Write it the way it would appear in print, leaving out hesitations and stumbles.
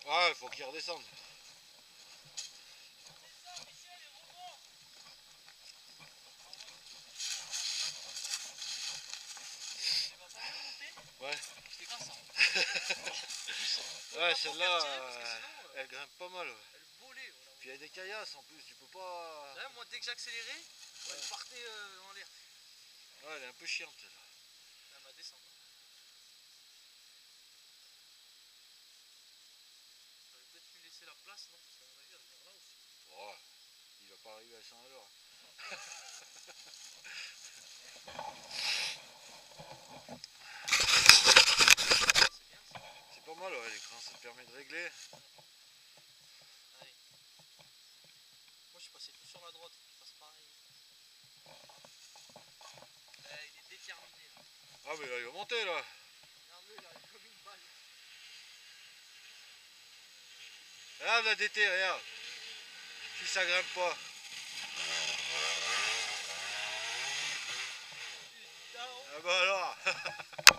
Ouais, faut qu'il redescende. Ouais. C'est grâce à Ouais, celle-là, elle sinon, grimpe pas mal. Ouais. elle volait. Voilà. Puis il y a des caillasses en plus, tu peux pas. Là, moi, dès que j'accélérais, elle partait en l'air. Ouais, elle est un peu chiante celle-là. Elle m'a descendu. J'aurais peut-être lui laisser la place, non? Parce qu'à mon avis, elle va venir là aussi. Ouais, il va pas arriver à 100 à l'heure. C'est bien ça. C'est pas mal, ouais, l'écran, ça te permet de régler. Allez. Moi, je suis passé tout sur la droite, il passe pareil. Il est déterminé là. Ah, mais là, il va monter là. Regarde-le, il arrive comme une balle. Regarde la DT, regarde. Si ça grimpe pas. Putain, Ah bah alors.